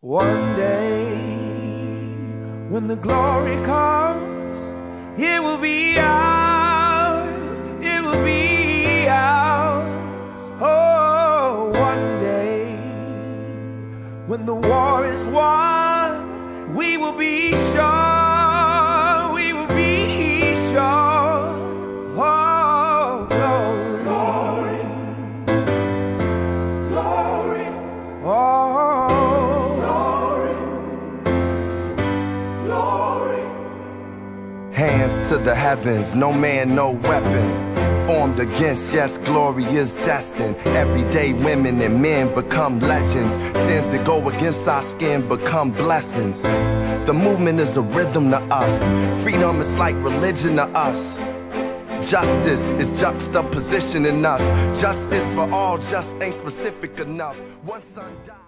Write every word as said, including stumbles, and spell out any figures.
One day, when the glory comes, it will be ours, it will be ours. Oh, one day, when the war is won, we will be sure, we will be sure. Oh, glory, glory, glory. Oh, hands to the heavens, no man, no weapon formed against, yes, glory is destined. Everyday women and men become legends. Sins that go against our skin become blessings. The movement is a rhythm to us. Freedom is like religion to us. Justice is juxtaposition in us. Justice for all just ain't specific enough. One son died.